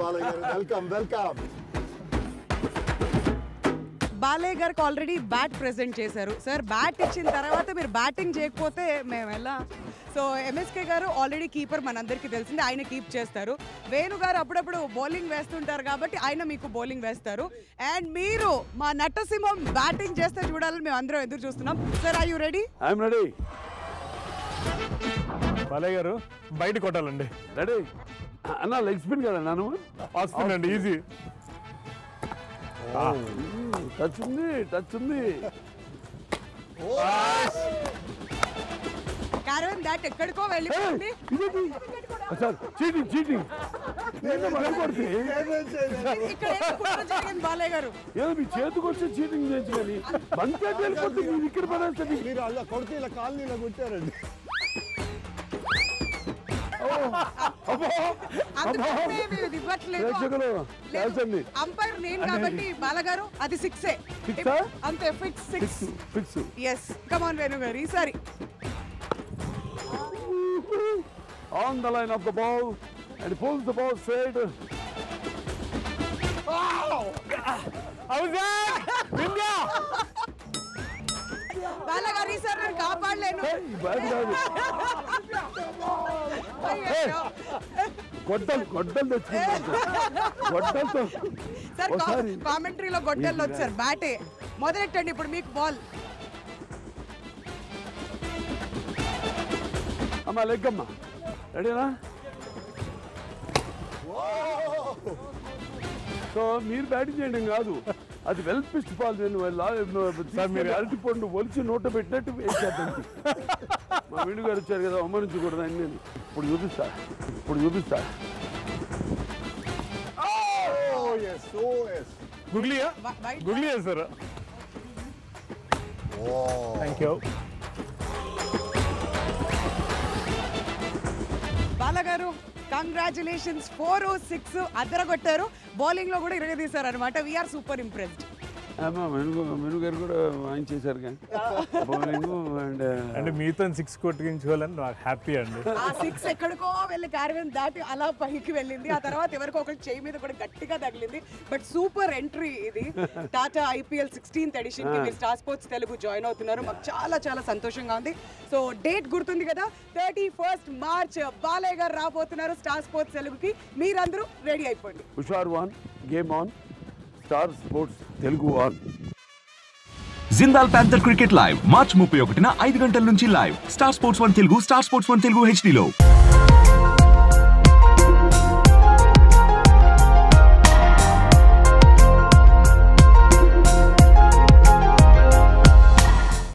Welcome welcome. Balayya గారికి already bat present చేశారు sir. Bat ఇచ్చిన తర్వాత మీరు బ్యాటింగ్ చేయకపోతే మేము ఎలా? సో ఎంఎస్కే గారు ఆల్రెడీ కీపర్ మనందరికీ తెలిసింది, ఆయన కీప్ చేస్తారు. వేణు గారు అప్పుడప్పుడు బౌలింగ్ వేస్తుంటారు కాబట్టి ఆయన మీకు బౌలింగ్ వేస్తారు. అండ్ మీరు మా నటసింహం బ్యాటింగ్ చేస్తే చూడాలని మేము అందరం ఎదురు చూస్తున్నాం. Sir are you ready? I'm ready. Balayya గారు బయట కొట్టాలండి. రెడీ అన్న. లెగ్ స్పిన్ కదా నన్ను వస్తుందండి, ఈజీ. టచ్ ఉంది, టచ్ ఉంది. క్యారవన్ దాట్ ఎక్కడికో వెళ్ళిపోయింది. Sir cheating cheating. ఇక్కడ ఏదో కుట్ర జరిగింది బాలయ్య గారు. ఏదో మీ చేతికి వచ్చి చీటింగ్ చేయొచ్చు కానీ బంకెట్ వెళ్ళిపోతే మీరు ఇక్కడ పడేస్తుంది. మీరు అలా కొడితే ఇలా కాలనీలో కొట్టారండి. అంపైర్ నేను కాబట్టి బాలగారు అది సిక్సే అంతే. Fix six fix. Yes come on Venu గారు ఈసారి. On the line of the ball and pulls the ball straight. బాలగారు ఈసారి నేను కాపాడలేను. గొడ్డలు గొడ్డలు గొడ్డలతో సార్ కామెంటరీలో గొడ్డలు వచ్చారు. బ్యాటే మొదలెట్టండి ఇప్పుడు మీకు బాల్. అమ్మా లెగ్ అమ్మా. రెడీనా? సో మీరు బ్యాటింగ్ చేయడం కాదు, అది వెల్ పిస్ట్ బాల్. మీరు అరటి పండు ఒలిచి నోట పెట్టినట్టు వేసేద్దాం. మా వీడు గారు వచ్చారు కదా, అవమానించకూడదు అని నేను ఇప్పుడు చూపిస్తా. గుగ్లియా గుగ్లియా సార్. Thank you. బాలగారు కంగ్రాచులేషన్స్. 4 6 అద్దరగొట్టారు. బౌలింగ్ లో కూడా ఇరగదీశారు అనమాట. We're super impressed. మెను గారు కూడా ఆయన చేశారు కానీ బౌలింగ్ అంటే మీతో 6 కొట్టించుకోవాలని నాకు హ్యాపీ అండి. ఆ 6 ఎక్కడికో వెళ్ళి క్యారవన్ దాటి అలా పైకి వెళ్ళింది. ఆ తర్వాత ఎవరికో ఒకరి చేయి మీద కూడా గట్టిగా తగిలింది. బట్ సూపర్ ఎంట్రీ ఇది. టాటా IPL 16th ఎడిషన్ కి మీరు స్టార్ స్పోర్ట్స్ తెలుగు జాయిన్ అవుతున్నారు. మాకు చాలా చాలా సంతోషంగా ఉంది. సో డేట్ గుర్తుంది కదా, 31st March బాలయ్య గారు రాబోతున్నారు స్టార్ స్పోర్ట్స్ తెలుగుకి. మీరందరూ రెడీ అయిపోండి. హుషార్ one game on. Star Sports Telugu on. Jindal Panther cricket live March 31న 5 గంటల నుంచి live. Star Sports 1 Telugu, Star Sports 1 Telugu HD లో.